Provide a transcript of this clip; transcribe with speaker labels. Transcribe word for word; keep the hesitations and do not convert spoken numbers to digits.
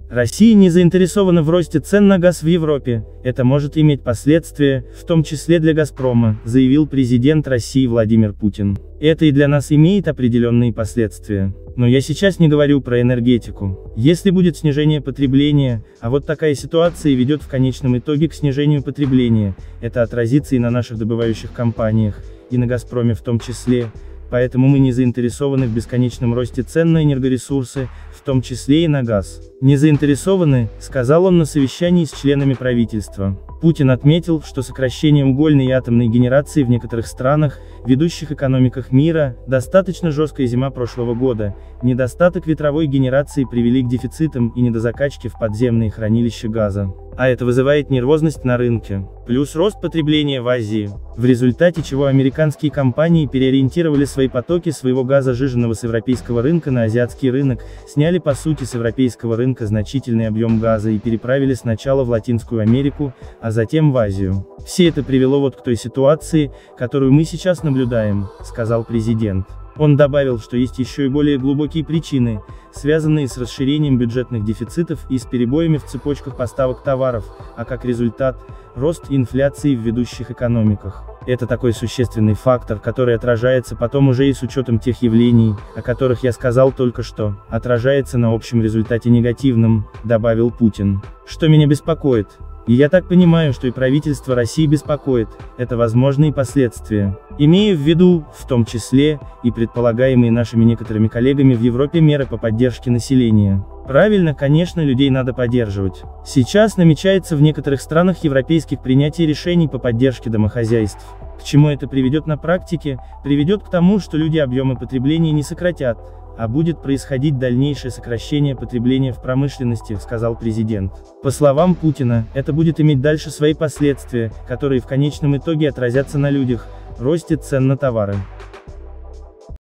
Speaker 1: Россия не заинтересована в росте цен на газ в Европе, это может иметь последствия, в том числе для «Газпрома», заявил президент России Владимир Путин. Это и для нас имеет определенные последствия. Но я сейчас не говорю про энергетику. Если будет снижение потребления, а вот такая ситуация ведет в конечном итоге к снижению потребления, это отразится и на наших добывающих компаниях, и на «Газпроме» в том числе. Поэтому мы не заинтересованы в бесконечном росте цен на энергоресурсы, в том числе и на газ. Не заинтересованы, сказал он на совещании с членами правительства. Путин отметил, что сокращение угольной и атомной генерации в некоторых странах, ведущих экономиках мира, достаточно жесткая зима прошлого года, недостаток ветровой генерации привели к дефицитам и недозакачке в подземные хранилища газа. А это вызывает нервозность на рынке. Плюс рост потребления в Азии, в результате чего американские компании переориентировали свои потоки своего газа сжиженного с европейского рынка на азиатский рынок, сняли по сути с европейского рынка значительный объем газа и переправили сначала в Латинскую Америку, а затем в Азию. Все это привело вот к той ситуации, которую мы сейчас наблюдаем, сказал президент. Он добавил, что есть еще и более глубокие причины, связанные с расширением бюджетных дефицитов и с перебоями в цепочках поставок товаров, а как результат – рост инфляции в ведущих экономиках. Это такой существенный фактор, который отражается потом уже и с учетом тех явлений, о которых я сказал только что, отражается на общем результате негативном, добавил Путин. Что меня беспокоит? И я так понимаю, что и правительство России беспокоит, это возможные последствия. Имея в виду, в том числе, и предполагаемые нашими некоторыми коллегами в Европе меры по поддержке населения. Правильно, конечно, людей надо поддерживать. Сейчас намечается в некоторых странах европейских принятие решений по поддержке домохозяйств. К чему это приведет на практике? Приведет к тому, что люди объемы потребления не сократят, а будет происходить дальнейшее сокращение потребления в промышленности, сказал президент. По словам Путина, это будет иметь дальше свои последствия, которые в конечном итоге отразятся на людях, росте цен на товары.